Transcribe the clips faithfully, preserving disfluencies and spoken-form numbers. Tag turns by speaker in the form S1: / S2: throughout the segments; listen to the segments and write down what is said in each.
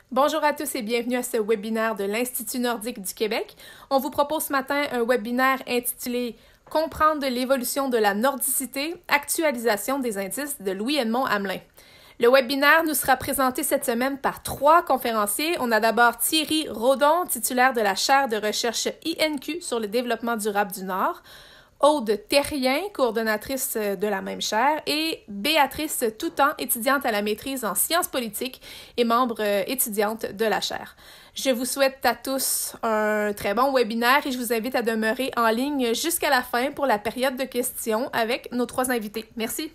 S1: Bonjour à tous et bienvenue à ce webinaire de l'Institut nordique du Québec. On vous propose ce matin un webinaire intitulé « Comprendre l'évolution de la nordicité, actualisation des indices de Louis-Edmond Hamelin ». Le webinaire nous sera présenté cette semaine par trois conférenciers. On a d'abord Thierry Rodon, titulaire de la chaire de recherche I N Q sur le développement durable du Nord, Aude Terrien, coordonnatrice de la même chaire, et Béatrice Toutan, étudiante à la maîtrise en sciences politiques et membre étudiante de la chaire. Je vous souhaite à tous un très bon webinaire et je vous invite à demeurer en ligne jusqu'à la fin pour la période de questions avec nos trois invités. Merci.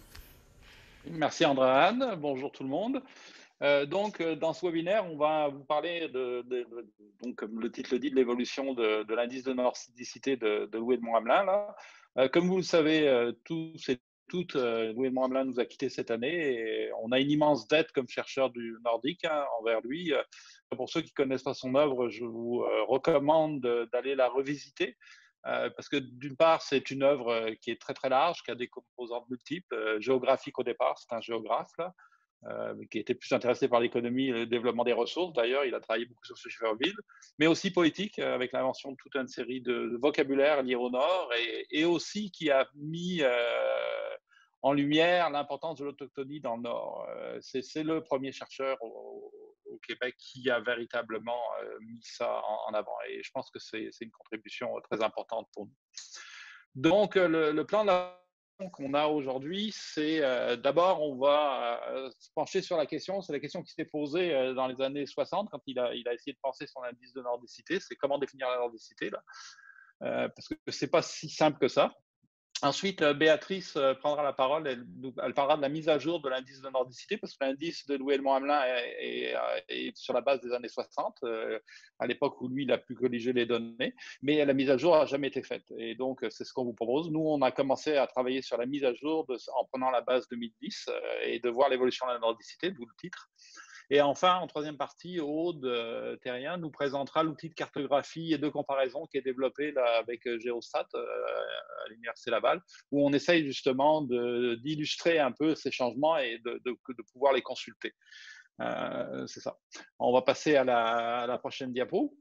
S2: Merci Andréane, bonjour tout le monde. Euh, donc, dans ce webinaire, on va vous parler, de, de, de, donc, comme le titre le dit, de l'évolution de, de l'indice de nordicité de, de Louis-Edmond Hamelin. Là. Euh, comme vous le savez, euh, tous et toutes, euh, Louis-Edmond Hamelin nous a quittés cette année et on a une immense dette comme chercheur du nordique hein, envers lui. Pour ceux qui ne connaissent pas son œuvre, je vous euh, recommande d'aller la revisiter. Euh, parce que d'une part, c'est une œuvre qui est très très large, qui a des composantes multiples, euh, géographiques au départ, c'est un géographe là, euh, qui était plus intéressé par l'économie et le développement des ressources. D'ailleurs, il a travaillé beaucoup sur Schefferville, mais aussi politique, avec l'invention de toute une série de vocabulaire liés au Nord, et, et aussi qui a mis euh, en lumière l'importance de l'autochtonie dans le Nord. Euh, c'est le premier chercheur au, au Québec qui a véritablement euh, mis ça en, en avant, et je pense que c'est une contribution très importante pour nous. Donc, le, le plan de la qu'on a aujourd'hui, c'est euh, d'abord, on va euh, se pencher sur la question, c'est la question qui s'est posée euh, dans les années soixante, quand il a, il a essayé de penser son indice de nordicité, c'est comment définir la nordicité, là, euh, parce que c'est pas si simple que ça. Ensuite, Béatrice prendra la parole, elle, elle parlera de la mise à jour de l'indice de nordicité, parce que l'indice de Louis-Edmond Hamelin est, est, est, sur la base des années soixante, euh, à l'époque où lui, il a pu colliger les données, mais la mise à jour n'a jamais été faite. Et donc, c'est ce qu'on vous propose. Nous, on a commencé à travailler sur la mise à jour de, en prenant la base deux mille dix euh, et de voir l'évolution de la nordicité, d'où le titre. Et enfin, en troisième partie, Aude euh, Terrien nous présentera l'outil de cartographie et de comparaison qui est développé là, avec euh, Géostat euh, à l'Université Laval, où on essaye justement d'illustrer un peu ces changements et de, de, de pouvoir les consulter. Euh, C'est ça. On va passer à la, à la prochaine diapo.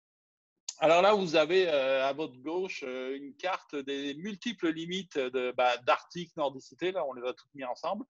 S2: Alors là, vous avez euh, à votre gauche euh, une carte des multiples limites de, bah, d'Arctique, nordicité. Là, on les a toutes mis ensemble.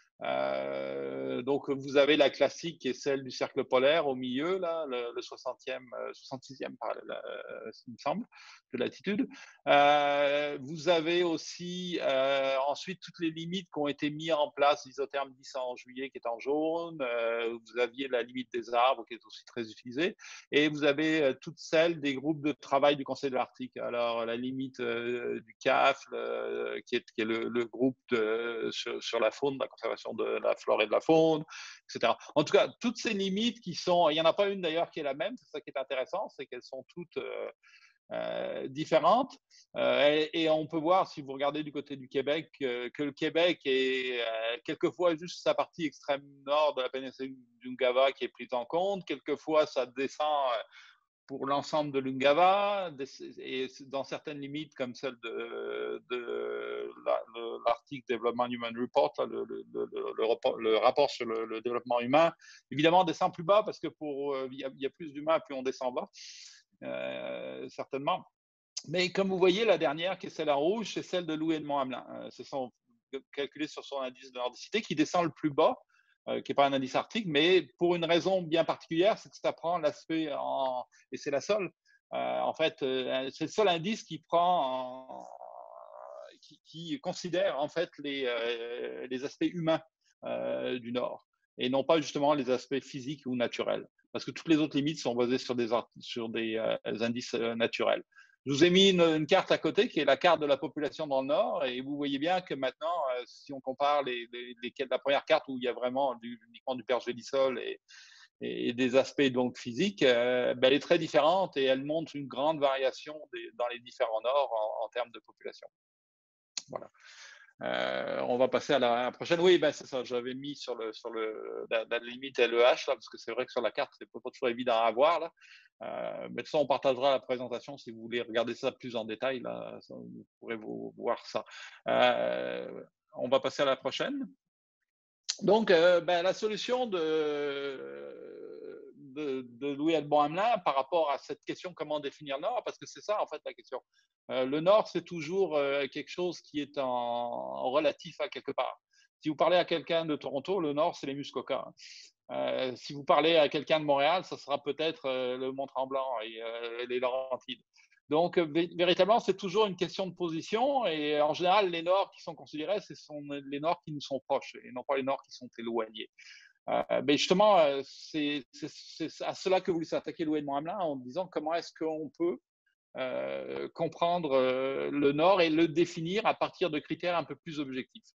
S2: Euh, donc, vous avez la classique qui est celle du cercle polaire au milieu, là, le, le soixantième, soixante-sixième, par, là, euh, il me semble, de latitude. Euh, vous avez aussi euh, ensuite toutes les limites qui ont été mises en place, l'isotherme dix en juillet qui est en jaune, euh, vous aviez la limite des arbres qui est aussi très utilisée, et vous avez euh, toutes celles des groupes de travail du Conseil de l'Arctique. Alors, la limite euh, du C A F, le, qui, est, qui est le, le groupe de, sur, sur la faune, la conservation de la flore et de la faune, et cetera. En tout cas, toutes ces limites qui sont, il n'y en a pas une d'ailleurs qui est la même, c'est ça qui est intéressant, c'est qu'elles sont toutes euh, euh, différentes. Euh, et, et on peut voir, si vous regardez du côté du Québec, euh, que le Québec est euh, quelquefois juste sa partie extrême nord de la péninsule d'Ungava qui est prise en compte, quelquefois ça descend euh, pour l'ensemble de l'Ungava, et dans certaines limites comme celle de, de l'Arctic Development Human Report, le, le, le, le, le rapport sur le, le développement humain, évidemment, on descend plus bas parce que pour il y, y, a plus d'humains, plus on descend bas, euh, certainement. Mais comme vous voyez, la dernière, qui est celle en rouge, c'est celle de Louis-Edmond Hamelin. Euh, ce sont calculés sur son indice de nordicité, qui descend le plus bas, euh, qui n'est pas un indice arctique, mais pour une raison bien particulière, c'est que ça prend l'aspect en... Et c'est la seule. Euh, en fait, euh, c'est le seul indice qui prend en... qui, qui, considère en fait les, euh, les aspects humains euh, du Nord, et non pas justement les aspects physiques ou naturels, parce que toutes les autres limites sont basées sur des, sur des euh, indices euh, naturels. Je vous ai mis une, une, carte à côté qui est la carte de la population dans le Nord, et vous voyez bien que maintenant, euh, si on compare les, les, les, la première carte où il y a vraiment du, uniquement du pergélisol et, et, et des aspects donc physiques, euh, ben, elle est très différente et elle montre une grande variation des, dans les différents Nords en, en termes de population. Voilà. Euh, on va passer à la prochaine. Oui, ben c'est ça. J'avais mis sur le sur le la, la limite L E H là, parce que c'est vrai que sur la carte c'est pas toujours évident à voir là. Euh, mais de toute façon, on partagera la présentation si vous voulez regarder ça plus en détail là. Ça, vous pourrez vous voir ça. Euh, on va passer à la prochaine. Donc, euh, ben, la solution de de, de Louis-Edmond Hamelin par rapport à cette question comment définir le Nord, parce que c'est ça en fait la question. Euh, le Nord, c'est toujours euh, quelque chose qui est en, en relatif à quelque part. Si vous parlez à quelqu'un de Toronto, le Nord, c'est les Muskoka. Euh, si vous parlez à quelqu'un de Montréal, ça sera peut-être euh, le Mont-Tremblant et euh, les Laurentides. Donc, euh, véritablement, c'est toujours une question de position. Et en général, les Nords qui sont considérés, ce sont les Nords qui nous sont proches et non pas les Nords qui sont éloignés. Euh, mais justement, euh, c'est à cela que voulait s'attaquer Louis-Edmond Hamelin en disant comment est-ce qu'on peut euh, comprendre euh, le Nord et le définir à partir de critères un peu plus objectifs.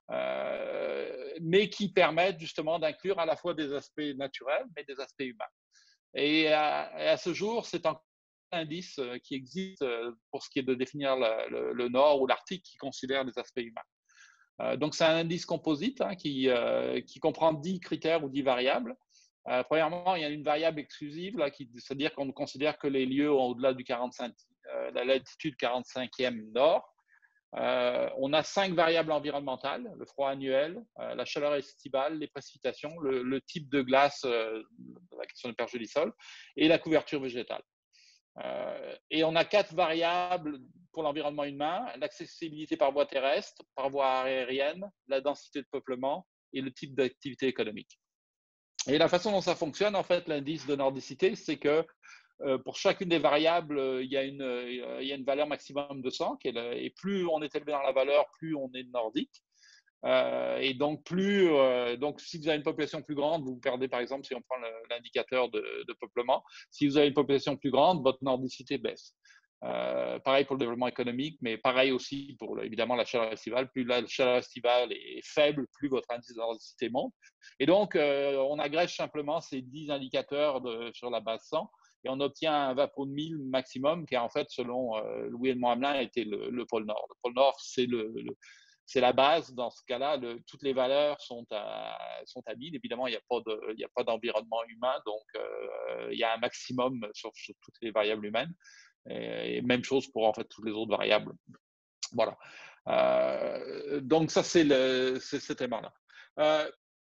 S2: Euh, mais qui permettent justement d'inclure à la fois des aspects naturels, mais des aspects humains. Et à, et à ce jour, c'est un indice qui existe pour ce qui est de définir le, le, le Nord ou l'Arctique qui considère les aspects humains. Euh, donc, c'est un indice composite hein, qui, euh, qui comprend dix critères ou dix variables. Euh, premièrement, il y a une variable exclusive, c'est-à-dire qu'on ne considère que les lieux au-delà du quarante-cinq, euh, la latitude quarante-cinquième nord. Euh, on a cinq variables environnementales, le froid annuel, euh, la chaleur estivale, les précipitations, le, le type de glace, euh, la question du pergélisol, et la couverture végétale. Euh, et on a quatre variables pour l'environnement humain, l'accessibilité par voie terrestre, par voie aérienne, la densité de peuplement et le type d'activité économique. Et la façon dont ça fonctionne, en fait, l'indice de nordicité, c'est que Euh, pour chacune des variables, euh, il, y a une, euh, il y a une valeur maximum de cent, qui est le, et plus on est élevé dans la valeur, plus on est nordique. Euh, et donc, plus, euh, donc, si vous avez une population plus grande, vous perdez, par exemple, si on prend l'indicateur de, de peuplement, si vous avez une population plus grande, votre nordicité baisse. Euh, pareil pour le développement économique, mais pareil aussi pour évidemment la chaleur estivale. Plus la chaleur estivale est faible, plus votre indice de nordicité monte. Et donc, euh, on agrège simplement ces dix indicateurs de, sur la base cent et on obtient un vapomile maximum qui, en fait, selon euh, Louis-Edmond Hamelin, était le, le pôle Nord. Le pôle Nord, c'est le, le c'est la base. Dans ce cas-là, toutes les valeurs sont à, sont à mille. Évidemment, il n'y a pas d'environnement humain, donc euh, il y a un maximum sur, sur toutes les variables humaines. Et même chose pour en fait toutes les autres variables. Voilà. Euh, donc ça, c'est cet élément-là. Euh,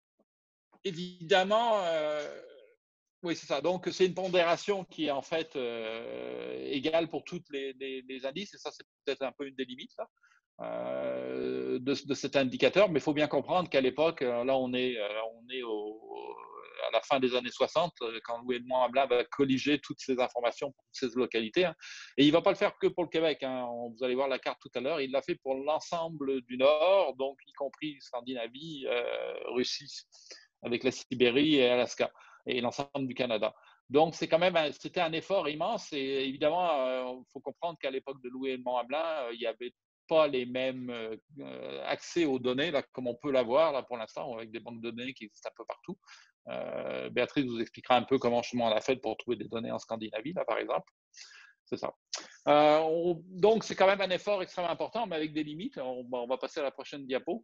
S2: évidemment, euh, oui, c'est ça. Donc c'est une pondération qui est en fait euh, égale pour tous les, les, les indices, et ça, c'est peut-être un peu une des limites là. Euh, de, de cet indicateur, mais il faut bien comprendre qu'à l'époque, là on est, on est au, à la fin des années soixante, quand Louis-Edmond Hamelin va colliger toutes ces informations pour toutes ces localités. Hein. Et il ne va pas le faire que pour le Québec. Hein. Vous allez voir la carte tout à l'heure. Il l'a fait pour l'ensemble du Nord, donc y compris Scandinavie, euh, Russie, avec la Sibérie et Alaska, et l'ensemble du Canada. Donc, c'est quand même, c'était un effort immense. Et évidemment, il euh, faut comprendre qu'à l'époque de Louis-Edmond Hamelin, il y avait pas les mêmes euh, accès aux données, là, comme on peut l'avoir là, pour l'instant, avec des banques de données qui existent un peu partout. Euh, Béatrice vous expliquera un peu comment on a fait pour trouver des données en Scandinavie, là, par exemple. C'est ça. Euh, on, donc, c'est quand même un effort extrêmement important, mais avec des limites. On, on va passer à la prochaine diapo.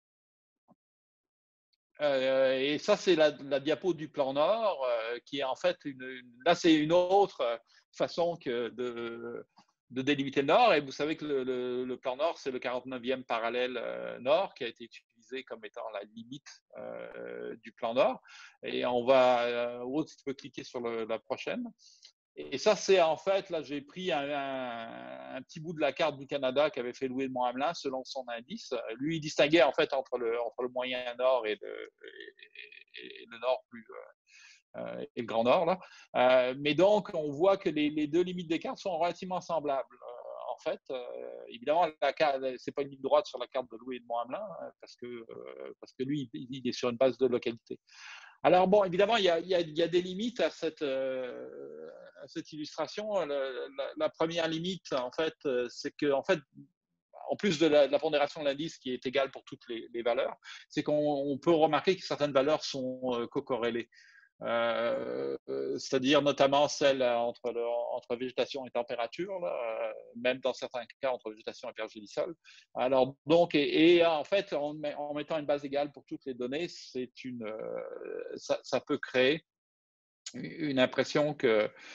S2: Euh, et ça, c'est la, la diapo du plan Nord, euh, qui est en fait, une, une là, c'est une autre façon que de de délimiter le Nord. Et vous savez que le, le, le plan Nord, c'est le quarante-neuvième parallèle euh, Nord qui a été utilisé comme étant la limite euh, du plan Nord. Et on va, euh, Aude, si tu peux cliquer sur le, la prochaine. Et ça, c'est en fait, là, j'ai pris un, un, un petit bout de la carte du Canada qu'avait fait Louis-Edmond Hamelin selon son indice. Lui, il distinguait en fait entre le, entre le moyen Nord et le, et, et le Nord plus, euh, et le Grand Nord. Là. Euh, mais donc, on voit que les, les deux limites des cartes sont relativement semblables. Euh, en fait, euh, évidemment, ce n'est pas une ligne droite sur la carte de Louis-Edmond Hamelin, hein, parce, que, euh, parce que lui, il, il est sur une base de localité. Alors, bon, évidemment, il y a, il y a, il y a des limites à cette, euh, à cette illustration. La, la, la première limite, en fait, c'est que, en fait, en plus de la, de la pondération de l'indice qui est égale pour toutes les, les valeurs, c'est qu'on peut remarquer que certaines valeurs sont euh, co-corrélées. Euh, c'est-à-dire notamment celle entre, le, entre végétation et température, là, euh, même dans certains cas entre végétation et pergélisol. Alors donc, et, et en fait, en, en mettant une base égale pour toutes les données, c'est une, euh, ça, ça peut créer une impression que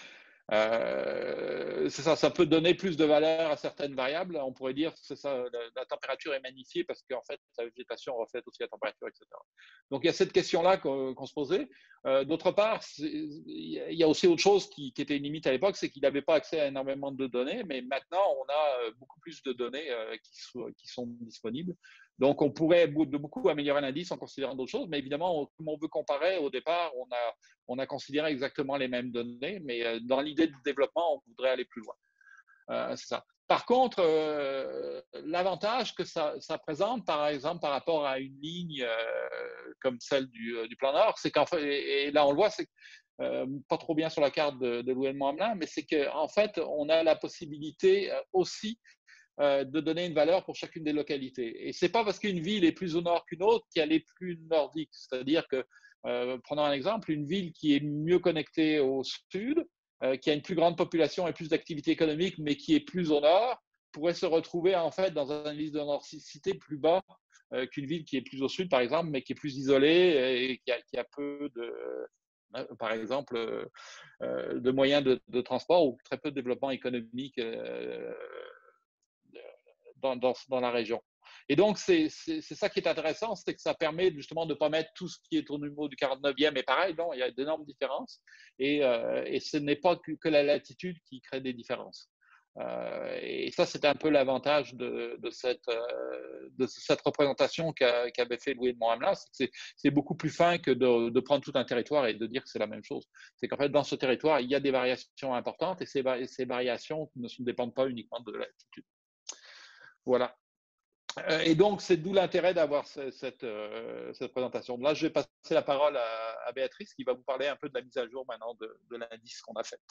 S2: Euh, c'est ça, ça peut donner plus de valeur à certaines variables. On pourrait dire c'est ça, la, la température est magnifiée parce qu'en fait, la végétation reflète aussi la température, et cetera. Donc, il y a cette question-là qu'on, qu'on se posait. Euh, d'autre part, il y a aussi autre chose qui, qui était une limite à l'époque, c'est qu'il n'avait pas accès à énormément de données, mais maintenant, on a beaucoup plus de données euh, qui, so, qui sont disponibles. Donc, on pourrait de beaucoup améliorer l'indice en considérant d'autres choses, mais évidemment, on, comme on veut comparer, au départ, on a, on a considéré exactement les mêmes données, mais dans l'idée de développement, on voudrait aller plus loin. Euh, c'est ça. Par contre, euh, l'avantage que ça, ça présente, par exemple, par rapport à une ligne euh, comme celle du, du plan Nord, c'est qu'en fait, et, et là on le voit, c'est euh, pas trop bien sur la carte de, de Louet-Hamelin, mais c'est qu'en fait, on a la possibilité aussi euh, de donner une valeur pour chacune des localités. Et c'est pas parce qu'une ville est plus au nord qu'une autre qu'elle est plus nordique. C'est-à-dire que, euh, prenons un exemple, une ville qui est mieux connectée au sud, euh, qui a une plus grande population et plus d'activité économique, mais qui est plus au nord, pourrait se retrouver en fait dans un indice de nordicité plus bas euh, qu'une ville qui est plus au sud, par exemple, mais qui est plus isolée et qui a, qui a peu de, euh, par exemple, euh, de moyens de, de, transport ou très peu de développement économique euh, dans, dans, dans la région. Et donc, c'est ça qui est intéressant, c'est que ça permet justement de ne pas mettre tout ce qui est au niveau du quarante-neuvième. Et pareil, non, il y a d'énormes différences. Et, euh, et ce n'est pas que, que la latitude qui crée des différences. Euh, et ça, c'était un peu l'avantage de, de, cette, euh, de cette représentation qu'avait qu fait Louis de Monthamelin. C'est beaucoup plus fin que de, de prendre tout un territoire et de dire que c'est la même chose. C'est qu'en fait, dans ce territoire, il y a des variations importantes et ces, ces variations ne dépendent pas uniquement de la latitude. Voilà. Et donc, c'est d'où l'intérêt d'avoir cette, euh, cette présentation. Là, je vais passer la parole à, à Béatrice qui va vous parler un peu de la mise à jour maintenant de, de l'indice qu'on a fait.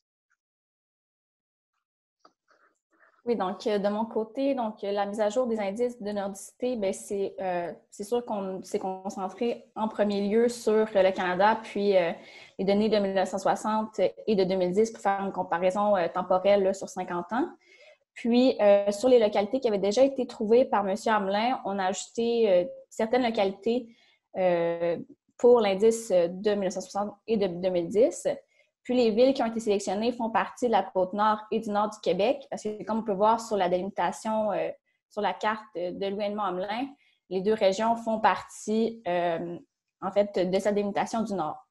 S3: Oui, donc de mon côté, donc la mise à jour des indices de nordicité, bien, c'est euh, sûr qu'on s'est concentré en premier lieu sur le Canada, puis euh, les données de mille neuf cent soixante et de deux mille dix pour faire une comparaison euh, temporelle là, sur cinquante ans. Puis, euh, sur les localités qui avaient déjà été trouvées par M. Hamelin, on a ajouté euh, certaines localités euh, pour l'indice de mille neuf cent soixante et de deux mille dix. Puis, les villes qui ont été sélectionnées font partie de la Côte-Nord et du Nord du Québec, parce que comme on peut voir sur la délimitation, euh, sur la carte de Louis-Hamelin, les deux régions font partie, euh, en fait, de cette délimitation du Nord.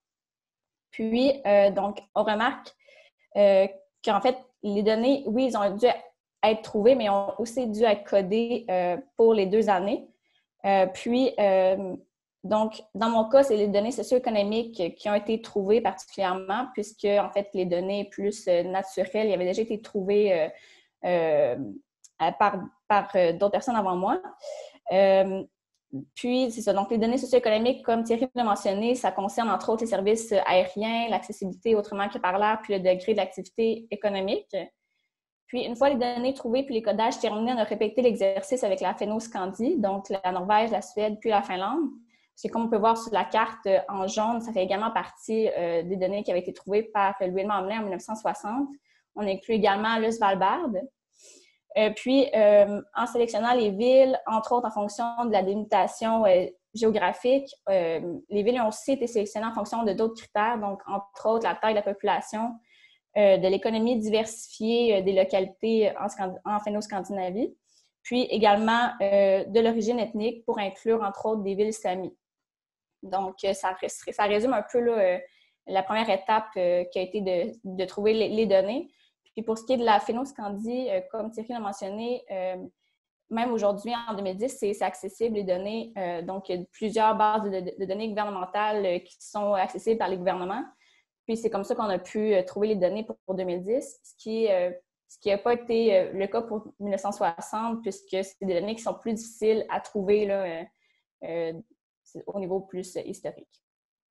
S3: Puis, euh, donc, on remarque euh, qu'en fait, les données, oui, ils ont dû être trouvées, mais ont aussi dû être codées euh, pour les deux années. Euh, puis, euh, donc, dans mon cas, c'est les données socio-économiques qui ont été trouvées particulièrement, puisque, en fait, les données plus euh, naturelles, ils avaient déjà été trouvées euh, euh, par, par euh, d'autres personnes avant moi. Euh, Puis, c'est ça. Donc, les données socio-économiques, comme Thierry l'a mentionné, ça concerne entre autres les services aériens, l'accessibilité autrement que par l'air, puis le degré de l'activité économique. Puis, une fois les données trouvées puis les codages terminés, on a répété l'exercice avec la Féno-Scandie, donc la Norvège, la Suède, puis la Finlande. Parce que comme on peut voir sur la carte en jaune, ça fait également partie euh, des données qui avaient été trouvées par Louis-Hamelin en mille neuf cent soixante. On inclut également le Svalbard. Euh, puis, euh, en sélectionnant les villes, entre autres en fonction de la délimitation euh, géographique, euh, les villes ont aussi été sélectionnées en fonction de d'autres critères, donc entre autres la taille de la population, euh, de l'économie diversifiée euh, des localités en, en Finno-Scandinavie, puis également euh, de l'origine ethnique pour inclure entre autres des villes samis. Donc, ça, ça résume un peu là, euh, la première étape euh, qui a été de, de trouver les, les données. Puis pour ce qui est de la Féno-Scandie, euh, comme Thierry l'a mentionné, euh, même aujourd'hui, en deux mille dix, c'est accessible les données. Euh, donc, il y a plusieurs bases de, de, de données gouvernementales euh, qui sont accessibles par les gouvernements. Puis c'est comme ça qu'on a pu euh, trouver les données pour, pour deux mille dix, ce qui euh, ce qui n'a pas été euh, le cas pour mille neuf cent soixante, puisque c'est des données qui sont plus difficiles à trouver là, euh, euh, au niveau plus euh, historique.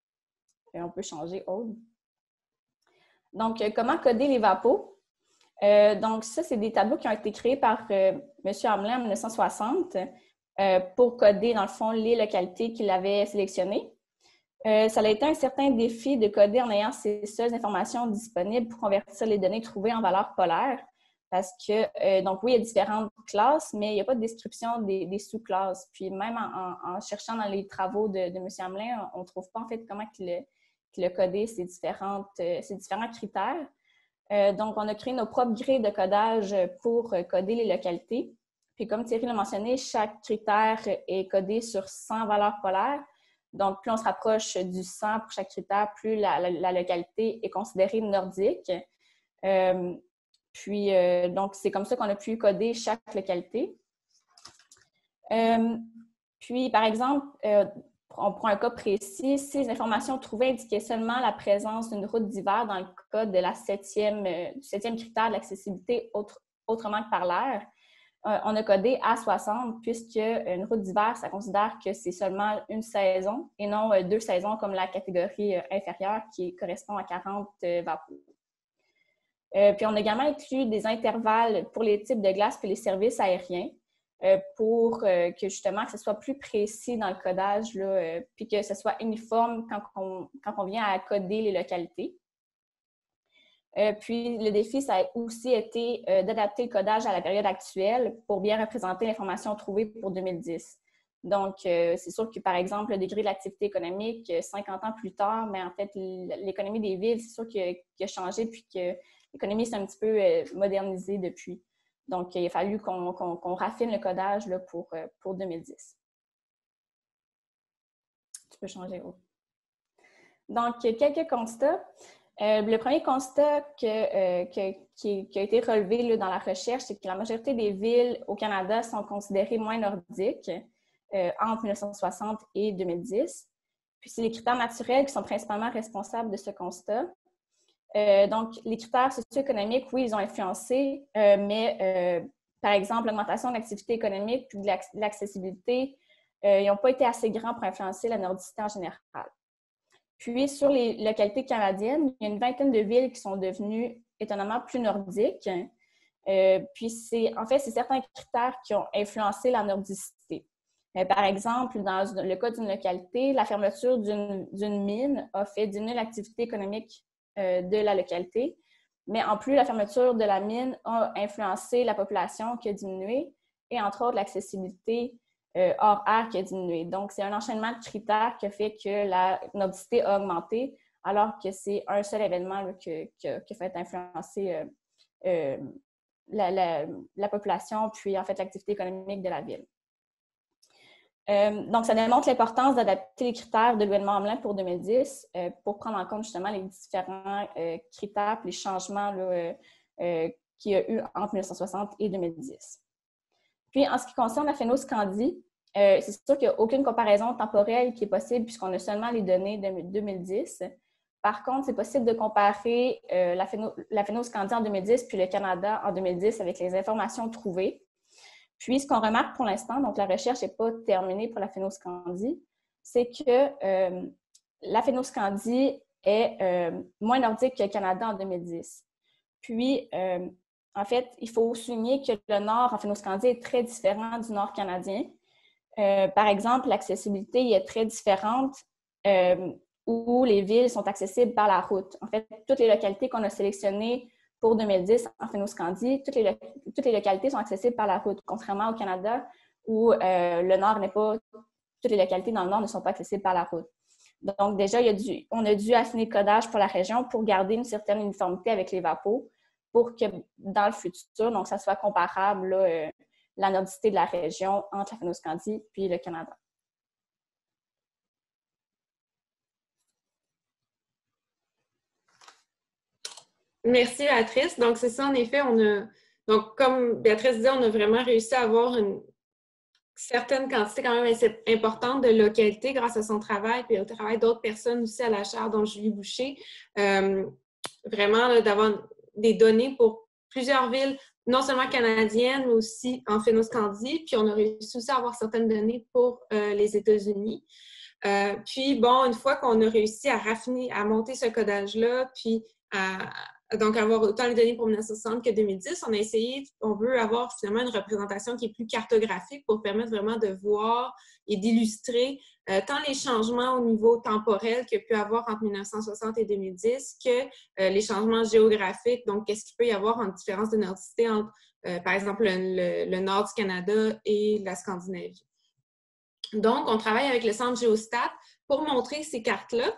S3: Et on peut changer Aude. Donc, euh, comment coder les V A P O? Euh, donc, ça, c'est des tableaux qui ont été créés par euh, M. Hamelin en mille neuf cent soixante euh, pour coder, dans le fond, les localités qu'il avait sélectionnées. Euh, ça a été un certain défi de coder en ayant ces seules informations disponibles pour convertir les données trouvées en valeurs polaires. Parce que, euh, donc oui, il y a différentes classes, mais il n'y a pas de description des, des sous-classes. Puis même en, en, en cherchant dans les travaux de, de M. Hamelin, on ne trouve pas en fait comment il a, qu'il a codé ces, différentes, euh, ces différents critères. Euh, donc, on a créé nos propres grilles de codage pour euh, coder les localités. Puis, comme Thierry l'a mentionné, chaque critère est codé sur cent valeurs polaires. Donc, plus on se rapproche du cent pour chaque critère, plus la, la, la localité est considérée nordique. Euh, puis, euh, donc, c'est comme ça qu'on a pu coder chaque localité. Euh, puis, par exemple, euh, on prend un cas précis, si les informations trouvées indiquaient seulement la présence d'une route d'hiver dans le cas de la septième, euh, du septième critère de l'accessibilité autre, autrement que par l'air, euh, on a codé A soixante puisque une route d'hiver, ça considère que c'est seulement une saison et non euh, deux saisons comme la catégorie euh, inférieure qui correspond à quarante euh, vapeurs. Euh, puis on a également inclus des intervalles pour les types de glace et les services aériens. Euh, pour euh, que justement que ce soit plus précis dans le codage, là, euh, puis que ce soit uniforme quand on, quand on vient à coder les localités. Euh, puis le défi, ça a aussi été euh, d'adapter le codage à la période actuelle pour bien représenter l'information trouvée pour deux mille dix. Donc, euh, c'est sûr que, par exemple, le degré de l'activité économique, cinquante ans plus tard, mais en fait, l'économie des villes, c'est sûr qu'il a, qu'il a changé, puis que l'économie s'est un petit peu euh, modernisée depuis. Donc, il a fallu qu'on qu'on, qu'on raffine le codage là, pour, pour deux mille dix. Tu peux changer. Oh. Donc, quelques constats. Euh, le premier constat que, euh, que, qui, qui a été relevé là, dans la recherche, c'est que la majorité des villes au Canada sont considérées moins nordiques euh, entre mille neuf cent soixante et deux mille dix. Puis, c'est les critères naturels qui sont principalement responsables de ce constat. Euh, donc, les critères socio-économiques, oui, ils ont influencé, euh, mais euh, par exemple, l'augmentation de l'activité économique et de l'accessibilité, euh, ils n'ont pas été assez grands pour influencer la nordicité en général. Puis, sur les localités canadiennes, il y a une vingtaine de villes qui sont devenues étonnamment plus nordiques. Euh, puis, c'est, en fait, c'est certains critères qui ont influencé la nordicité. Euh, par exemple, dans le cas d'une localité, la fermeture d'une, d'une mine a fait diminuer l'activité économique euh, de la localité. Mais en plus, la fermeture de la mine a influencé la population qui a diminué et, entre autres, l'accessibilité euh, hors air qui a diminué. Donc, c'est un enchaînement de critères qui a fait que la nordicité a augmenté, alors que c'est un seul événement là, qui, qui, qui a fait influencer euh, euh, la, la, la population, puis en fait l'activité économique de la ville. Euh, donc, ça démontre l'importance d'adapter les critères de l'événement Hamelin pour deux mille dix euh, pour prendre en compte justement les différents euh, critères et les changements là, euh, euh, qu'il y a eu entre mille neuf cent soixante et deux mille dix. Puis, en ce qui concerne la Phéno-Scandie, euh, c'est sûr qu'il n'y a aucune comparaison temporelle qui est possible puisqu'on a seulement les données de deux mille dix. Par contre, c'est possible de comparer euh, la, Phéno, la Phéno-Scandie en deux mille dix puis le Canada en deux mille dix avec les informations trouvées. Puis, ce qu'on remarque pour l'instant, donc la recherche n'est pas terminée pour la Phéno-Scandie, c'est que euh, la Phéno-Scandie est euh, moins nordique que le Canada en deux mille dix. Puis, euh, en fait, il faut souligner que le nord en Phéno-Scandie est très différent du nord canadien. Euh, par exemple, l'accessibilité est très différente euh, où les villes sont accessibles par la route. En fait, toutes les localités qu'on a sélectionnées pour deux mille dix, en Phéno-Scandie, toutes les, toutes les localités sont accessibles par la route, contrairement au Canada où euh, le nord n'est pas, toutes les localités dans le nord ne sont pas accessibles par la route. Donc, déjà, il y a dû, on a dû affiner le codage pour la région pour garder une certaine uniformité avec les V A P O pour que dans le futur, donc, ça soit comparable, là, euh, la nordicité de la région entre la Phéno-Scandie puis le Canada.
S4: Merci, Béatrice. Donc, c'est ça, en effet, on a... Donc, comme Béatrice disait, on a vraiment réussi à avoir une certaine quantité quand même assez importante de localités grâce à son travail et au travail d'autres personnes aussi à la chaire, dont Julie Boucher. Euh, vraiment, d'avoir des données pour plusieurs villes, non seulement canadiennes, mais aussi en Phéno-Scandie. Puis, on a réussi aussi à avoir certaines données pour euh, les États-Unis. Euh, puis, bon, une fois qu'on a réussi à raffiner, à monter ce codage-là, puis à donc avoir autant les données pour mille neuf cent soixante que deux mille dix, on a essayé, on veut avoir finalement une représentation qui est plus cartographique pour permettre vraiment de voir et d'illustrer euh, tant les changements au niveau temporel qu'il y a pu avoir entre mille neuf cent soixante et deux mille dix que euh, les changements géographiques, donc qu'est-ce qu'il peut y avoir en différence de nordicité entre, euh, par exemple, le, le, le nord du Canada et la Scandinavie. Donc, on travaille avec le Centre Géostat pour montrer ces cartes-là.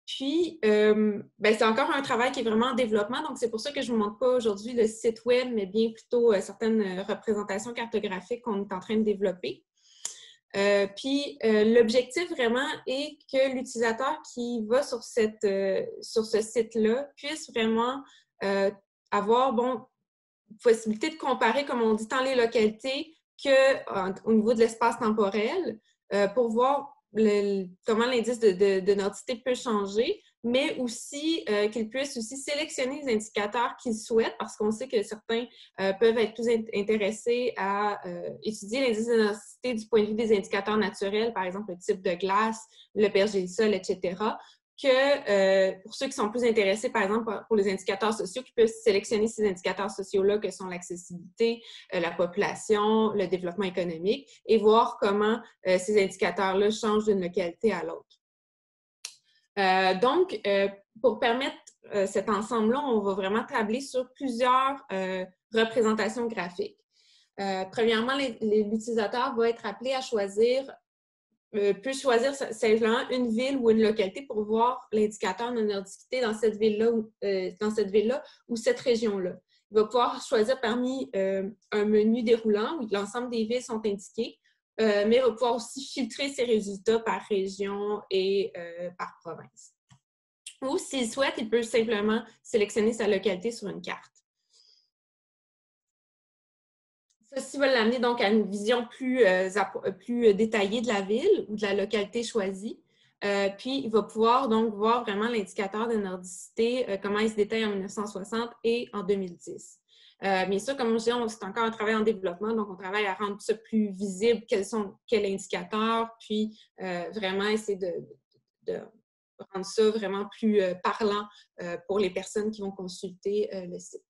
S4: Puis, euh, ben, c'est encore un travail qui est vraiment en développement, donc c'est pour ça que je ne vous montre pas aujourd'hui le site web, mais bien plutôt euh, certaines représentations cartographiques qu'on est en train de développer. Euh, puis, euh, l'objectif vraiment est que l'utilisateur qui va sur, cette, euh, sur ce site-là puisse vraiment euh, avoir, bon, possibilité de comparer, comme on dit, tant les localités qu'au niveau de l'espace temporel euh, pour voir le, comment l'indice de, de, de nordicité peut changer, mais aussi euh, qu'il puisse aussi sélectionner les indicateurs qu'il souhaite, parce qu'on sait que certains euh, peuvent être plus int intéressés à euh, étudier l'indice de nordicité du point de vue des indicateurs naturels, par exemple le type de glace, le pH du sol, et cetera, que euh, pour ceux qui sont plus intéressés, par exemple, pour les indicateurs sociaux, qui peuvent sélectionner ces indicateurs sociaux-là, que sont l'accessibilité, euh, la population, le développement économique, et voir comment euh, ces indicateurs-là changent d'une localité à l'autre. Euh, donc, euh, pour permettre euh, cet ensemble-là, on va vraiment tabler sur plusieurs euh, représentations graphiques. Euh, premièrement, l'utilisateur va être appelé à choisir Euh, peut choisir simplement une ville ou une localité pour voir l'indicateur de nordicité dans cette ville-là euh, dans cette ville-là ou cette région-là. Il va pouvoir choisir parmi euh, un menu déroulant où l'ensemble des villes sont indiquées, euh, mais il va pouvoir aussi filtrer ses résultats par région et euh, par province. Ou s'il souhaite, il peut simplement sélectionner sa localité sur une carte. Ceci va l'amener donc à une vision plus, euh, plus détaillée de la ville ou de la localité choisie. Euh, puis, il va pouvoir donc voir vraiment l'indicateur de nordicité, euh, comment il se détaille en mille neuf cent soixante et en deux mille dix. Euh, bien sûr, comme je disais, c'est encore un travail en développement, donc on travaille à rendre ça plus visible, quels sont quels indicateurs, puis euh, vraiment essayer de, de, de rendre ça vraiment plus euh, parlant euh, pour les personnes qui vont consulter euh, le site.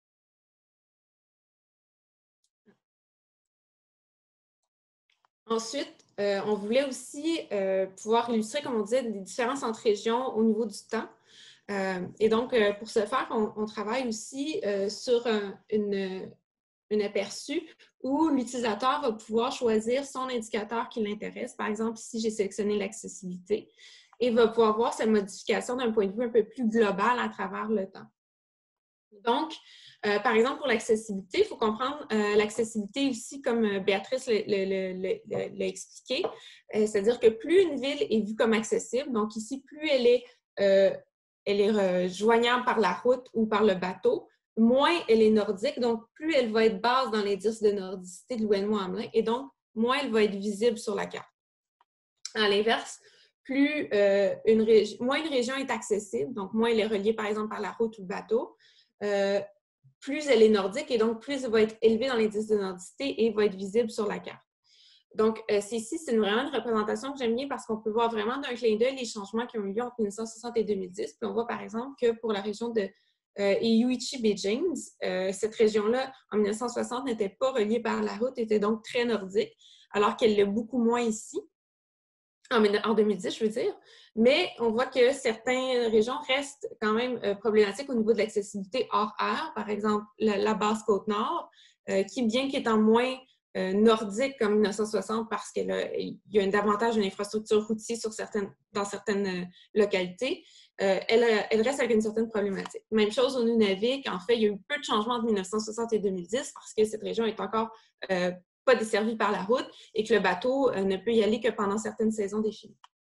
S4: Ensuite, euh, on voulait aussi euh, pouvoir illustrer, comme on disait, des différences entre régions au niveau du temps. Euh, et donc, euh, pour ce faire, on, on travaille aussi euh, sur un, une, une aperçu où l'utilisateur va pouvoir choisir son indicateur qui l'intéresse. Par exemple, ici, j'ai sélectionné l'accessibilité et va pouvoir voir sa modification d'un point de vue un peu plus global à travers le temps. Donc, euh, par exemple, pour l'accessibilité, il faut comprendre euh, l'accessibilité ici, comme Béatrice l'a expliqué, euh, c'est-à-dire que plus une ville est vue comme accessible, donc ici, plus elle est, euh, elle est euh, joignable par la route ou par le bateau, moins elle est nordique, donc plus elle va être basse dans l'indice de nordicité de Louen-Mohamelin, et donc moins elle va être visible sur la carte. À l'inverse, plus euh, une moins une région est accessible, donc moins elle est reliée par exemple par la route ou le bateau, Euh, plus elle est nordique et donc plus elle va être élevée dans l'indice de nordicité et va être visible sur la carte. Donc, euh, ici, c'est vraiment une représentation que j'aime bien parce qu'on peut voir vraiment d'un clin d'œil les changements qui ont eu lieu entre mille neuf cent soixante et deux mille dix. Puis on voit par exemple que pour la région de euh, Uichi-Beijing, euh, cette région-là, en mille neuf cent soixante, n'était pas reliée par la route, était donc très nordique, alors qu'elle l'est beaucoup moins ici. En deux mille dix, je veux dire, mais on voit que certaines régions restent quand même euh, problématiques au niveau de l'accessibilité hors air, par exemple la, la Basse-Côte-Nord, euh, qui, bien qu'étant moins euh, nordique comme mille neuf cent soixante, parce qu'il y a un davantage d'une infrastructure routière sur certaines, dans certaines euh, localités, euh, elle, elle reste avec une certaine problématique. Même chose au Nunavik, en fait, il y a eu peu de changements entre mille neuf cent soixante et deux mille dix parce que cette région est encore euh, pas desservie par la route et que le bateau euh, ne peut y aller que pendant certaines saisons définies.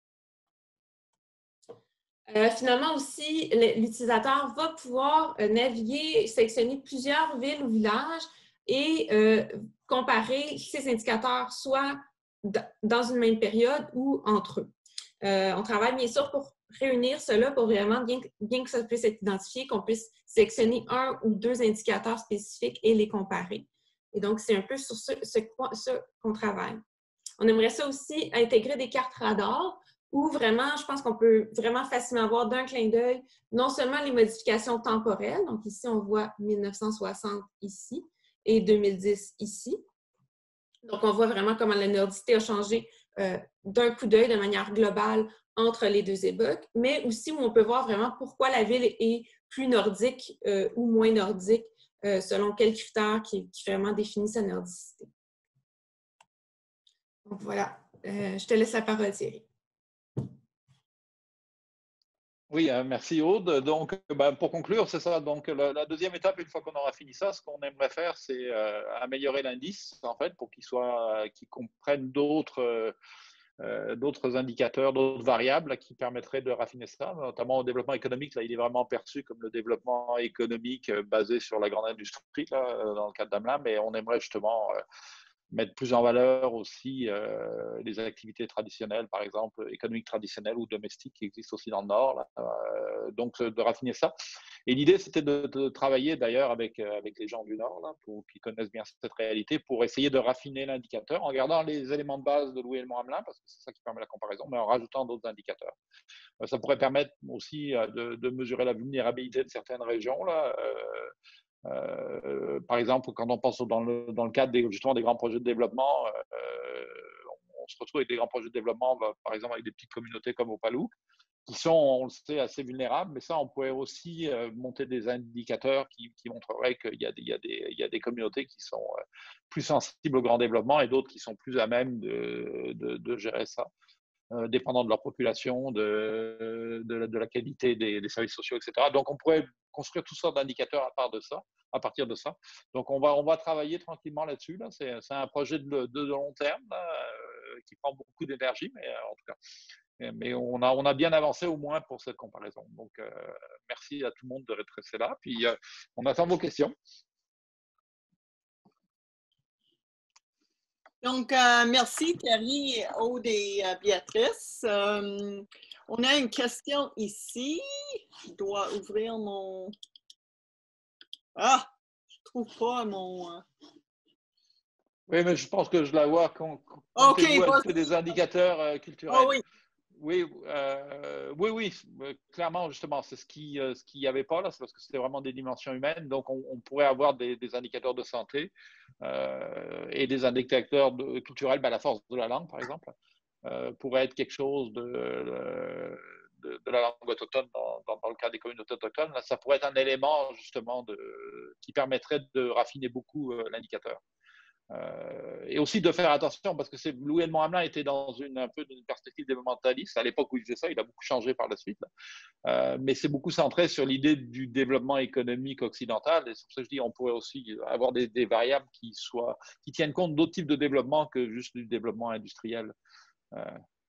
S4: Euh, finalement aussi, l'utilisateur va pouvoir euh, naviguer, sélectionner plusieurs villes ou villages et euh, comparer ces indicateurs soit dans une même période ou entre eux. Euh, on travaille bien sûr pour réunir cela pour vraiment, bien, bien que ça puisse être identifié, qu'on puisse sélectionner un ou deux indicateurs spécifiques et les comparer. Et donc, c'est un peu sur ce, ce, ce qu'on travaille. On aimerait ça aussi intégrer des cartes radars où vraiment, je pense qu'on peut vraiment facilement voir d'un clin d'œil non seulement les modifications temporelles, donc ici, on voit mille neuf cent soixante ici et deux mille dix ici. Donc, on voit vraiment comment la nordicité a changé euh, d'un coup d'œil de manière globale entre les deux époques, mais aussi où on peut voir vraiment pourquoi la ville est plus nordique euh, ou moins nordique euh, selon quels critères qui, qui vraiment définit sa nordicité. Donc, voilà. Euh, je te laisse la parole, Thierry.
S2: Oui, euh, merci Aude. Donc, ben, pour conclure, c'est ça. Donc, la, la deuxième étape, une fois qu'on aura fini ça, ce qu'on aimerait faire, c'est euh, améliorer l'indice, en fait, pour qu'il soit, qu'il comprenne d'autres euh, euh, d'autres indicateurs, d'autres variables là, qui permettraient de raffiner ça, notamment au développement économique. Là, il est vraiment perçu comme le développement économique euh, basé sur la grande industrie, là, euh, dans le cadre d'Amelin, mais on aimerait justement euh, mettre plus en valeur aussi euh, les activités traditionnelles, par exemple économiques traditionnelles ou domestiques qui existent aussi dans le Nord. Là. Euh, donc, de raffiner ça. Et l'idée, c'était de, de travailler d'ailleurs avec, avec les gens du Nord, là, pour, qui connaissent bien cette réalité, pour essayer de raffiner l'indicateur en gardant les éléments de base de Louis Helmont Hamelin, parce que c'est ça qui permet la comparaison, mais en rajoutant d'autres indicateurs. Ça pourrait permettre aussi de, de mesurer la vulnérabilité de certaines régions. Là. Euh, Euh, par exemple, quand on pense dans le, dans le cadre des, justement des grands projets de développement, euh, on, on se retrouve avec des grands projets de développement, par exemple avec des petites communautés comme au Palouk, qui sont, on le sait, assez vulnérables. Mais ça, on pourrait aussi euh, monter des indicateurs qui, qui montreraient qu'il y a, des, il y, a des, il y a des communautés qui sont euh, plus sensibles au grand développement et d'autres qui sont plus à même de, de, de gérer ça. Euh, dépendant de leur population, de, de, de la qualité des, des services sociaux, et cetera. Donc, on pourrait construire toutes sortes d'indicateurs à part de ça, à partir de ça. Donc, on va, on va travailler tranquillement là-dessus. Là. C'est, c'est un projet de, de, de long terme là, euh, qui prend beaucoup d'énergie, mais euh, en tout cas, mais on a, on a bien avancé au moins pour cette comparaison. Donc, euh, merci à tout le monde de rester là. Puis, euh, on attend vos questions.
S5: Donc, euh, merci Thierry, Aude et euh, Béatrice. Euh, on a une question ici. Je dois ouvrir mon... Ah, je ne trouve pas mon... Euh...
S2: Oui, mais je pense que je la vois quand,
S5: quand OK,
S2: vous des indicateurs euh, culturels.
S5: Oh, oui.
S2: Oui, euh, oui, oui, clairement, justement, c'est ce qui euh, ce qu'il n'y avait pas là, c'est parce que c'était vraiment des dimensions humaines. Donc, on, on pourrait avoir des, des indicateurs de santé euh, et des indicateurs de, culturels, ben, la force de la langue, par exemple, euh, pourrait être quelque chose de, de, de la langue autochtone dans, dans, dans le cas des communautés autochtones. Là, ça pourrait être un élément, justement, de, qui permettrait de raffiner beaucoup euh, l'indicateur. Euh, et aussi de faire attention parce que c'est, Louis Helmont Hamelin était dans une, un peu une perspective développementaliste à l'époque où il faisait ça, il a beaucoup changé par la suite, euh, mais c'est beaucoup centré sur l'idée du développement économique occidental et c'est pour ça que je dis on pourrait aussi avoir des, des variables qui, soient, qui tiennent compte d'autres types de développement que juste du développement industriel. Euh...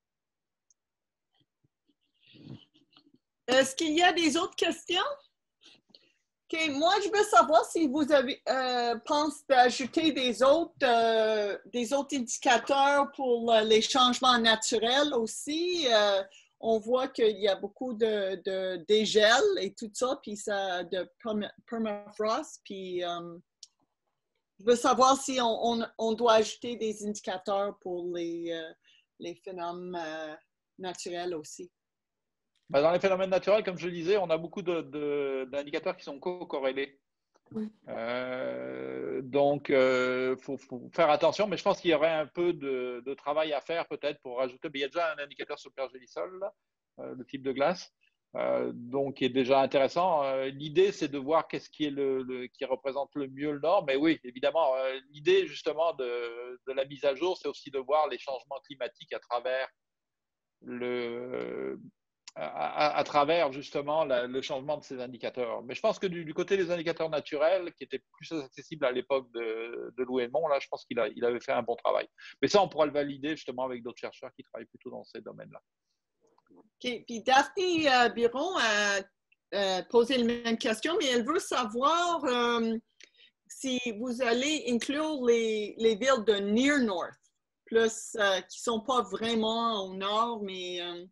S5: Est-ce qu'il y a des autres questions? OK, moi, je veux savoir si vous avez euh, pensé d'ajouter des autres, euh, des autres indicateurs pour euh, les changements naturels aussi. Euh, on voit qu'il y a beaucoup de, de dégel et tout ça, puis ça, de permafrost. Puis, euh, je veux savoir si on, on, on doit ajouter des indicateurs pour les, euh, les phénomènes euh, naturels aussi.
S2: Dans les phénomènes naturels, comme je le disais, on a beaucoup de, de, d'indicateurs qui sont co-corrélés. Oui. Euh, donc, il euh, faut, faut faire attention, mais je pense qu'il y aurait un peu de, de travail à faire peut-être pour rajouter. Mais il y a déjà un indicateur sur le pergélisol, là, euh, le type de glace, euh, donc qui est déjà intéressant. Euh, l'idée, c'est de voir qu'est-ce qui, est le, le, qui représente le mieux le Nord. Mais oui, évidemment, euh, l'idée justement de, de la mise à jour, c'est aussi de voir les changements climatiques à travers le... À, à, à travers justement la, le changement de ces indicateurs. Mais je pense que du, du côté des indicateurs naturels, qui étaient plus accessibles à l'époque de, de Louis Helmont, là, je pense qu'il a, il avait fait un bon travail. Mais ça, on pourra le valider justement avec d'autres chercheurs qui travaillent plutôt dans ces domaines-là.
S5: OK. Puis Daphné euh, Biron a euh, posé la même question, mais elle veut savoir euh, si vous allez inclure les, les villes de Near North, plus euh, qui ne sont pas vraiment au nord, mais... Euh,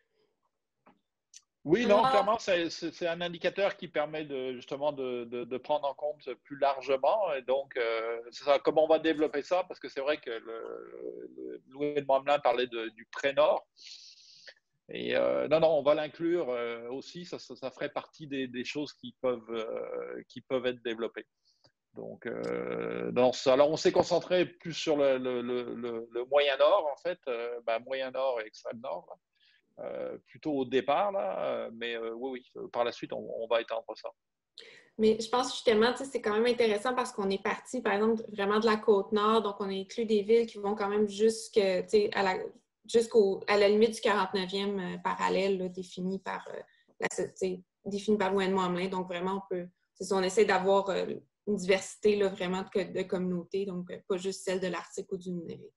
S2: Oui, non, clairement, c'est, c'est un indicateur qui permet de, justement de, de, de prendre en compte plus largement. Et donc, euh, c'est ça, comment on va développer ça? Parce que c'est vrai que le, le, Louis Helmont Hamelin parlait de, du pré-nord. Et euh, non, non, on va l'inclure euh, aussi. Ça, ça, ça ferait partie des, des choses qui peuvent, euh, qui peuvent être développées. Donc, euh, dans ça, alors on s'est concentré plus sur le, le, le, le Moyen-Nord, en fait, euh, ben, Moyen-Nord et Extrême-Nord. Là. Euh, plutôt au départ, là, mais euh, oui, oui, par la suite, on, on va étendre ça.
S4: Mais je pense justement, c'est quand même intéressant parce qu'on est parti, par exemple, vraiment de la Côte-Nord, donc on a inclus des villes qui vont quand même jusque, à la, jusqu'au, à la limite du quarante-neuvième euh, parallèle là, défini par, euh, la, définie par Louannement Hamelin. Donc, vraiment, on peut, c'est ça, on essaie d'avoir euh, une diversité là, vraiment de, de communautés, donc euh, pas juste celle de l'Arctique ou du numérique.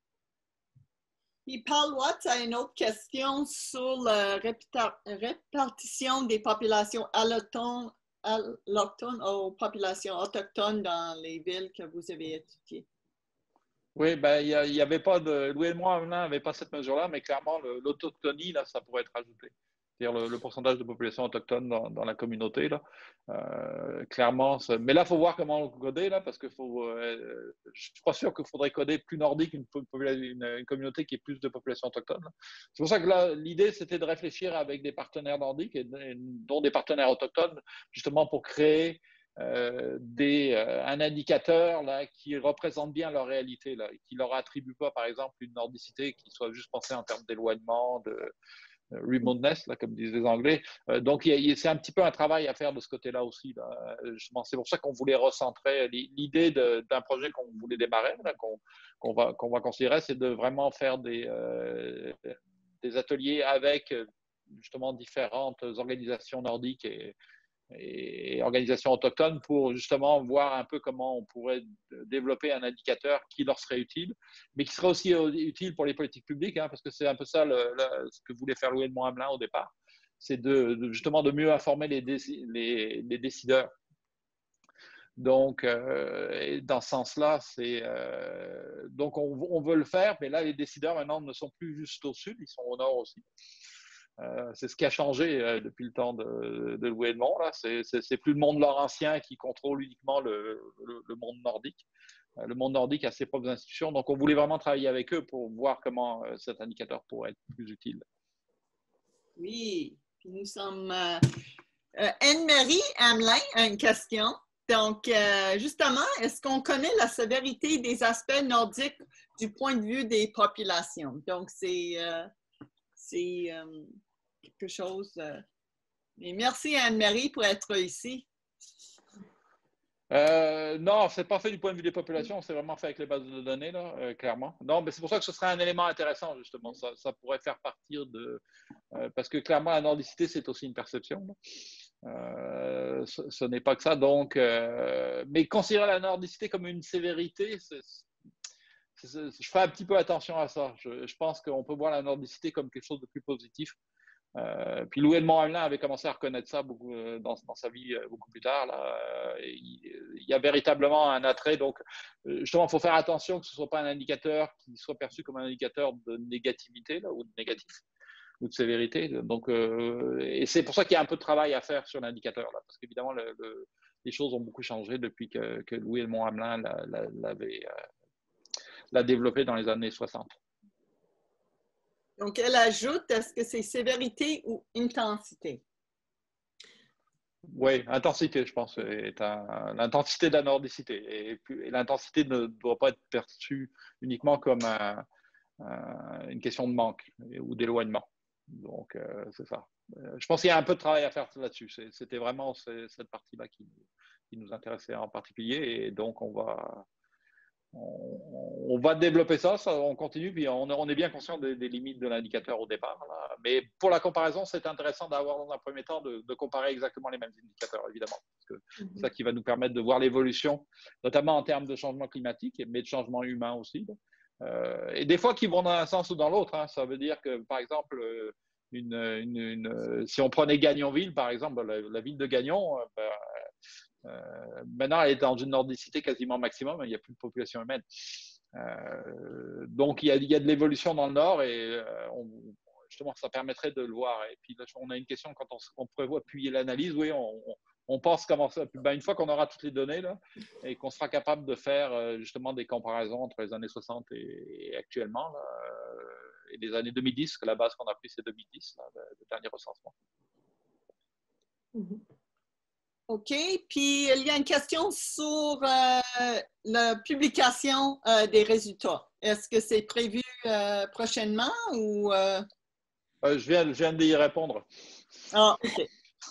S5: Puis, Paul Watts a une autre question sur la répartition des populations allochtones, allochtones aux populations autochtones dans les villes que vous avez étudiées.
S2: Oui, ben, il n'y avait pas de. Louis-Edmond Hamelin n'avait pas cette mesure-là, mais clairement, l'autochtonie, là, ça pourrait être ajouté. C'est-à-dire le, le pourcentage de population autochtone dans, dans la communauté, là. Euh, clairement, ça... mais là, il faut voir comment coder, là, parce que faut, euh, je ne suis pas sûr qu'il faudrait coder plus nordique une, une, une communauté qui ait plus de population autochtone. C'est pour ça que là, l'idée, c'était de réfléchir avec des partenaires nordiques, et, et, dont des partenaires autochtones, justement pour créer Euh, des, euh, un indicateur là, qui représente bien leur réalité, là, qui ne leur attribue pas, par exemple, une nordicité qui soit juste pensée en termes d'éloignement, de euh, remoteness, là, comme disent les Anglais. Euh, donc, c'est un petit peu un travail à faire de ce côté-là aussi. C'est pour ça qu'on voulait recentrer. L'idée d'un projet qu'on voulait démarrer, qu'on qu'on va, qu'on va considérer, c'est de vraiment faire des, euh, des ateliers avec justement différentes organisations nordiques et et organisations autochtones pour justement voir un peu comment on pourrait développer un indicateur qui leur serait utile, mais qui serait aussi utile pour les politiques publiques, hein, parce que c'est un peu ça le, le, ce que voulait faire Louis-Edmond Hamelin au départ, c'est de, de, justement de mieux informer les, les, les décideurs. Donc, euh, dans ce sens-là, c'est euh, donc on, on veut le faire, mais là, les décideurs maintenant ne sont plus juste au sud, ils sont au nord aussi. Euh, c'est ce qui a changé euh, depuis le temps de, de Louis-Edmond. C'est plus le monde laurentien qui contrôle uniquement le, le, le monde nordique. Euh, le monde nordique a ses propres institutions. Donc, on voulait vraiment travailler avec eux pour voir comment euh, cet indicateur pourrait être plus utile.
S5: Oui, puis nous sommes... Euh, euh, Anne-Marie Hamelin a une question. Donc, euh, justement, est-ce qu'on connaît la sévérité des aspects nordiques du point de vue des populations? Donc, c'est... Euh, c'est euh, quelque chose. Euh... Mais merci Anne-Marie pour être ici.
S2: Euh, non, c'est pas fait du point de vue des populations, c'est vraiment fait avec les bases de données, là, euh, clairement. Non, mais c'est pour ça que ce serait un élément intéressant, justement. Ça, ça pourrait faire partir de. Euh, parce que clairement, la nordicité, c'est aussi une perception. Euh, ce ce n'est pas que ça. Donc, euh, mais considérer la nordicité comme une sévérité, c'est. Je fais un petit peu attention à ça. Je, je pense qu'on peut voir la nordicité comme quelque chose de plus positif. Euh, puis Louis-Edmond Hamelin avait commencé à reconnaître ça beaucoup, euh, dans, dans sa vie euh, beaucoup plus tard. Là. Et il, il y a véritablement un attrait. Donc, euh, justement, il faut faire attention que ce ne soit pas un indicateur qui soit perçu comme un indicateur de négativité là, ou de négatif ou de sévérité. Donc, euh, et c'est pour ça qu'il y a un peu de travail à faire sur l'indicateur. Parce qu'évidemment, le, le, les choses ont beaucoup changé depuis que, que Louis-Edmond Hamelin l'avait... Euh, l'a développé dans les années soixante.
S5: Donc, elle ajoute, est-ce que c'est sévérité ou intensité?
S2: Oui, intensité, je pense, est l'intensité de la nordicité. Et, et l'intensité ne doit pas être perçue uniquement comme un, un, une question de manque ou d'éloignement. Donc, euh, c'est ça. Je pense qu'il y a un peu de travail à faire là-dessus. C'était vraiment cette partie-là qui, qui nous intéressait en particulier. Et donc, on va... On, on va développer ça, ça, on continue, puis on, on est bien conscient des, des limites de l'indicateur au départ. Là. Mais pour la comparaison, c'est intéressant d'avoir dans un premier temps de, de comparer exactement les mêmes indicateurs, évidemment. Parce que c'est mm-hmm. ça qui va nous permettre de voir l'évolution, notamment en termes de changement climatique, mais de changement humain aussi. Euh, et des fois qui vont dans un sens ou dans l'autre. Hein. Ça veut dire que, par exemple, une, une, une, si on prenait Gagnonville, par exemple, la, la ville de Gagnon, ben, Euh, maintenant, elle est dans une nordicité quasiment maximum, il n'y a plus de population humaine. Euh, donc, il y, a, il y a de l'évolution dans le nord et euh, on, justement, ça permettrait de le voir. Et puis, là, on a une question quand on, on prévoit appuyer l'analyse. Oui, on, on, on pense comment ça. Ben, une fois qu'on aura toutes les données là, et qu'on sera capable de faire euh, justement des comparaisons entre les années soixante et, et actuellement, là, euh, et les années deux mille dix, que la base qu'on a prise, c'est deux mille dix, là, le, le dernier recensement.
S5: Mm-hmm. OK. Puis, il y a une question sur euh, la publication euh, des résultats. Est-ce que c'est prévu euh, prochainement ou… Euh...
S2: Euh, je viens, je viens d'y répondre.
S5: Ah, OK.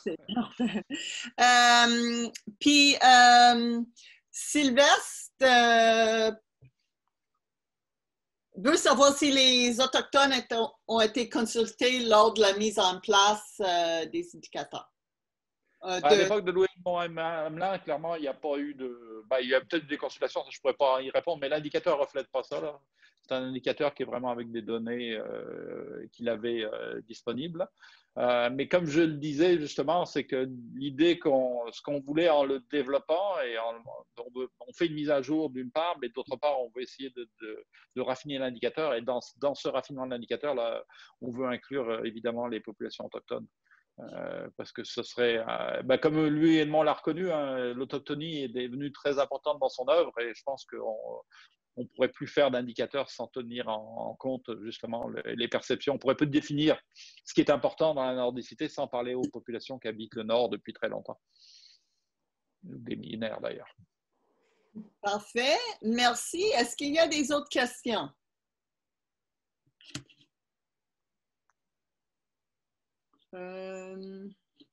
S5: euh, puis, euh, Sylvestre, euh, veux savoir si les Autochtones ont été consultés lors de la mise en place euh, des indicateurs. Euh, de...
S2: À l'époque de Louis Hamelin, clairement, il n'y a pas eu de... Ben, il y a peut-être des consultations, je ne pourrais pas y répondre, mais l'indicateur ne reflète pas ça, là. C'est un indicateur qui est vraiment avec des données euh, qu'il avait euh, disponibles. Euh, mais comme je le disais justement, c'est que l'idée qu'on, ce qu'on voulait en le développant, et en, on, veut, on fait une mise à jour d'une part, mais d'autre part, on veut essayer de, de, de raffiner l'indicateur. Et dans, dans ce raffinement de l'indicateur, là, on veut inclure évidemment les populations autochtones. Euh, parce que ce serait, euh, ben comme lui Edmond l'a reconnu, hein, l'autochtonie est devenue très importante dans son œuvre, et je pense qu'on on pourrait plus faire d'indicateurs sans tenir en, en compte justement le, les perceptions. On pourrait plus définir ce qui est important dans la nordicité sans parler aux populations qui habitent le nord depuis très longtemps, des millénaires d'ailleurs.
S5: Parfait, merci. Est-ce qu'il y a des autres questions? Euh...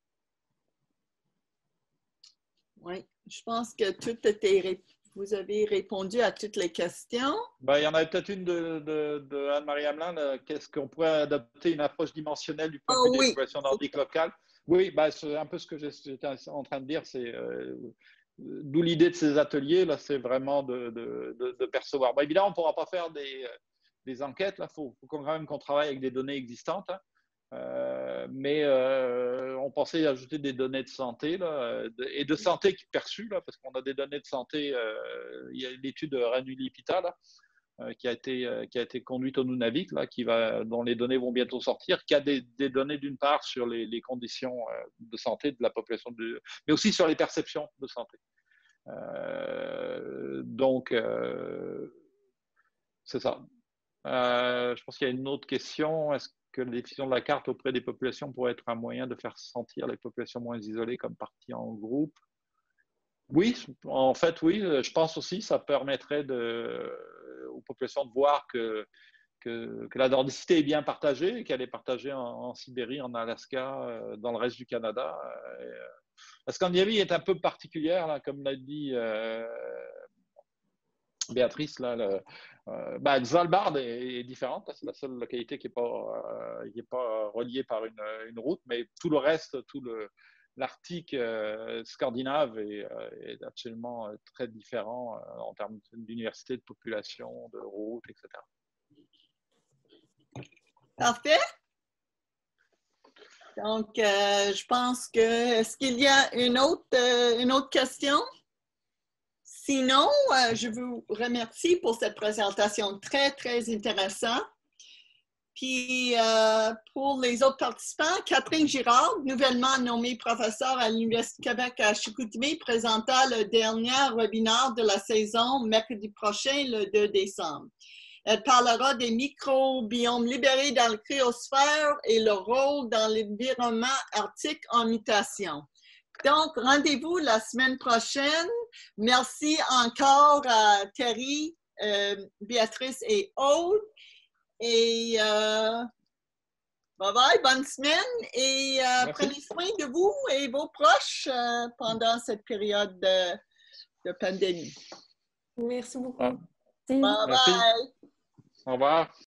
S5: Oui, je pense que tout était répondu. Vous avez répondu à toutes les questions.
S2: Ben, il y en avait peut-être une de, de, de Anne-Marie Hamelin. Qu'est-ce qu'on pourrait adopter une approche dimensionnelle du point de vue
S5: oh,
S2: des
S5: oui.
S2: populations nordiques locales? Oui, ben, c'est un peu ce que j'étais en train de dire. C'est euh, d'où l'idée de ces ateliers. Là, c'est vraiment de, de, de, de percevoir. Ben, évidemment, on ne pourra pas faire des, des enquêtes. Il faut, faut quand même qu'on travaille avec des données existantes. Hein. Euh, mais euh, on pensait ajouter des données de santé là, de, et de santé perçues là, parce qu'on a des données de santé. Euh, il y a l'étude Ranulipita là, euh, qui a été euh, qui a été conduite au Nunavik là, qui va, dont les données vont bientôt sortir, qui a des, des données d'une part sur les, les conditions euh, de santé de la population, de, mais aussi sur les perceptions de santé. Euh, donc euh, c'est ça. Euh, je pense qu'il y a une autre question. Est-ce que la diffusion de la carte auprès des populations pourrait être un moyen de faire sentir les populations moins isolées comme parties en groupe? Oui, en fait, oui. Je pense aussi que ça permettrait de, aux populations de voir que, que, que la nordicité est bien partagée, qu'elle est partagée en, en Sibérie, en Alaska, dans le reste du Canada. La Scandinavie est un peu particulière, là, comme l'a dit euh, Béatrice, là, le, euh, ben, Svalbard est, est différente. C'est la seule localité qui n'est pas, euh, qui est pas reliée par une, une route, mais tout le reste, tout le, l'Arctique euh, scandinave est, euh, est absolument très différent euh, en termes d'université, de population, de route, et cetera.
S5: Parfait. Donc, euh, je pense que, est-ce qu'il y a une autre, euh, une autre question? Sinon, euh, je vous remercie pour cette présentation très, très intéressante. Puis, euh, pour les autres participants, Catherine Girard, nouvellement nommée professeure à l'Université du Québec à Chicoutimi, présenta le dernier webinaire de la saison mercredi prochain, le deux décembre. Elle parlera des microbiomes libérés dans la cryosphère et le rôle dans l'environnement arctique en mutation. Donc, rendez-vous la semaine prochaine. Merci encore à Terry, euh, Béatrice et Aude. Et euh, bye bye, bonne semaine. Et euh, prenez soin de vous et vos proches euh, pendant cette période de, de pandémie.
S4: Merci beaucoup.
S2: Ah.
S5: Bye
S2: Merci.
S5: bye.
S2: Au revoir.